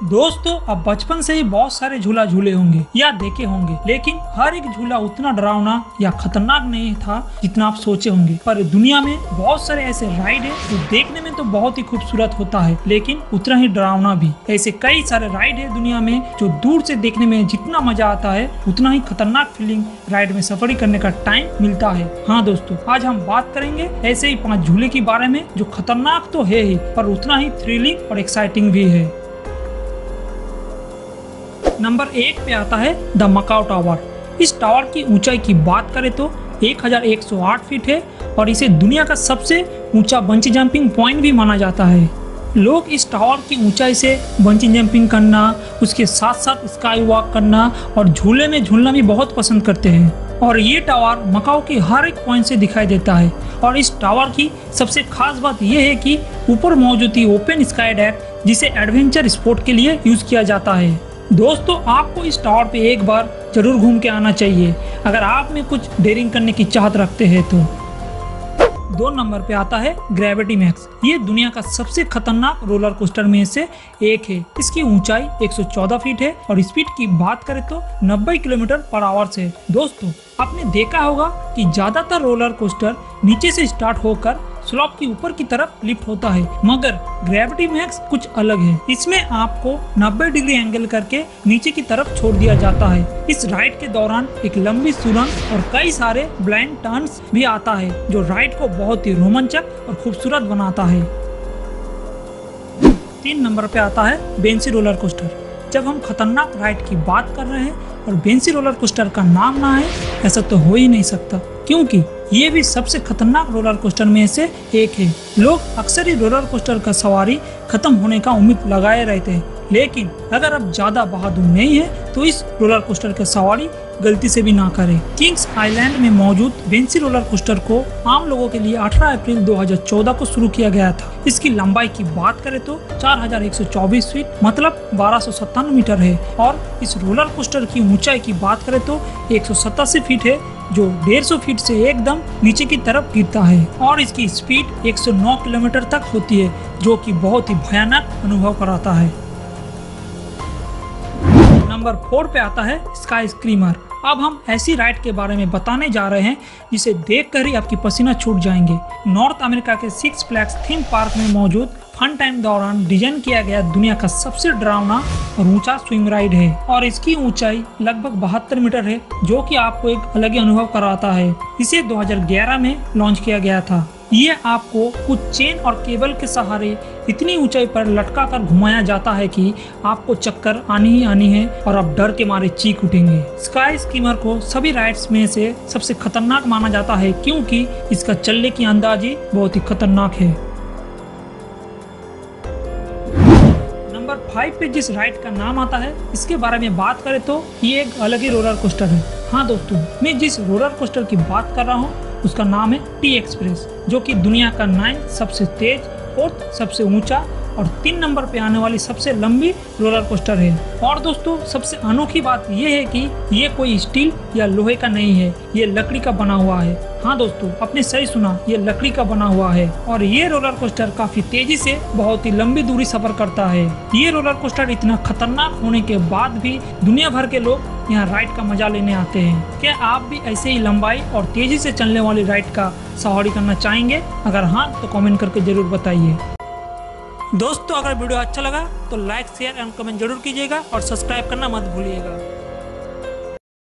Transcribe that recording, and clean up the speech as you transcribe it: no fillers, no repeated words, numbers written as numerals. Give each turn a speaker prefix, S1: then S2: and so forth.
S1: दोस्तों अब बचपन से ही बहुत सारे झूला झूले होंगे या देखे होंगे, लेकिन हर एक झूला उतना डरावना या खतरनाक नहीं था जितना आप सोचे होंगे। पर दुनिया में बहुत सारे ऐसे राइड है जो देखने में तो बहुत ही खूबसूरत होता है, लेकिन उतना ही डरावना भी। ऐसे कई सारे राइड है दुनिया में जो दूर से देखने में जितना मजा आता है उतना ही खतरनाक फीलिंग राइड में सफर करने का टाइम मिलता है। हाँ दोस्तों, आज हम बात करेंगे ऐसे ही 5 झूले के बारे में जो खतरनाक तो है ही पर उतना ही थ्रिलिंग और एक्साइटिंग भी है। नंबर 1 पे आता है द मकाओ टावर। इस टावर की ऊंचाई की बात करें तो 1108 फीट है और इसे दुनिया का सबसे ऊंचा बंची जंपिंग पॉइंट भी माना जाता है। लोग इस टावर की ऊंचाई से बंची जंपिंग करना, उसके साथ साथ स्काई वॉक करना और झूले में झूलना भी बहुत पसंद करते हैं। और ये टावर मकाओ के हर एक पॉइंट से दिखाई देता है। और इस टावर की सबसे खास बात यह है कि ऊपर मौजूद ओपन स्काई डेक जिसे एडवेंचर स्पोर्ट के लिए यूज किया जाता है। दोस्तों आपको इस टावर पे एक बार जरूर घूम के आना चाहिए अगर आप में कुछ डेयरिंग करने की चाहत रखते हैं तो। 2 नंबर पे आता है ग्रेविटी मैक्स। ये दुनिया का सबसे खतरनाक रोलर कोस्टर में से एक है। इसकी ऊंचाई 114 फीट है और स्पीड की बात करें तो 90 किलोमीटर पर आवर से। दोस्तों आपने देखा होगा कि ज्यादातर रोलर कोस्टर नीचे से स्टार्ट होकर स्लॉप की ऊपर की तरफ लिफ्ट होता है, मगर ग्रेविटी मैक्स कुछ अलग है। इसमें आपको 90 डिग्री एंगल करके नीचे की तरफ छोड़ दिया जाता है। इस राइड के दौरान एक लंबी सुरंग और कई सारे ब्लाइंड टर्न्स भी आता है जो राइड को बहुत ही रोमांचक और खूबसूरत बनाता है। 3 नंबर पे आता है बेंसी रोलर कोस्टर। जब हम खतरनाक राइड की बात कर रहे हैं और बेंसी रोलर कोस्टर का नाम ना है ऐसा तो हो ही नहीं सकता, क्योंकि ये भी सबसे खतरनाक रोलर कोस्टर में से एक है। लोग अक्सर ही रोलर कोस्टर का सवारी खत्म होने का उम्मीद लगाए रहते हैं, लेकिन अगर आप ज्यादा बहादुर नहीं है तो इस रोलर कोस्टर की सवारी गलती से भी ना करें। किंग्स आइलैंड में मौजूद बेंसी रोलर कोस्टर को आम लोगों के लिए 18 अप्रैल 2014 को शुरू किया गया था। इसकी लंबाई की बात करें तो 4124 फीट मतलब 1257 मीटर है और इस रोलर कोस्टर की ऊंचाई की बात करें तो 187 फीट है जो 150 फीट से एकदम नीचे की तरफ गिरता है। और इसकी स्पीड 109 किलोमीटर तक होती है जो कि बहुत ही भयानक अनुभव कराता है। नंबर 4 पे आता है स्काई स्क्रीमर। अब हम ऐसी राइड के बारे में बताने जा रहे हैं जिसे देखकर ही आपकी पसीना छूट जाएंगे। नॉर्थ अमेरिका के 6 फ्लैग्स थीम पार्क में मौजूद फन टाइम दौरान डिजाइन किया गया दुनिया का सबसे डरावना और ऊंचा स्विंग राइड है और इसकी ऊंचाई लगभग 72 मीटर है जो कि आपको एक अलग ही अनुभव कराता है। इसे 2011 में लॉन्च किया गया था। ये आपको कुछ चेन और केबल के सहारे इतनी ऊंचाई पर लटका कर घुमाया जाता है कि आपको चक्कर आनी ही आनी है और आप डर के मारे चीख उठेंगे। स्काई स्कीमर को सभी राइड्स में से सबसे खतरनाक माना जाता है क्योंकि इसका चलने की अंदाज ही बहुत ही खतरनाक है। नंबर 5 पे जिस राइड का नाम आता है इसके बारे में बात करें तो ये एक अलग ही रोलर कोस्टर है। हाँ दोस्तों, मैं जिस रोलर कोस्टर की बात कर रहा हूँ उसका नाम है टी एक्सप्रेस, जो कि दुनिया का 9 सबसे तेज, 4th सबसे ऊंचा और 3 नंबर पे आने वाली सबसे लंबी रोलर कोस्टर है। और दोस्तों सबसे अनोखी बात यह है कि ये कोई स्टील या लोहे का नहीं है, ये लकड़ी का बना हुआ है। हाँ दोस्तों आपने सही सुना, ये लकड़ी का बना हुआ है और ये रोलर कोस्टर काफी तेजी से बहुत ही लंबी दूरी सफर करता है। ये रोलर कोस्टर इतना खतरनाक होने के बाद भी दुनिया भर के लोग यहाँ राइड का मजा लेने आते हैं। क्या आप भी ऐसे ही लंबाई और तेजी से चलने वाली राइड का सवारी करना चाहेंगे? अगर हाँ तो कमेंट करके जरूर बताइए। दोस्तों अगर वीडियो अच्छा लगा तो लाइक, शेयर एंड कमेंट जरूर कीजिएगा और सब्सक्राइब करना मत भूलिएगा।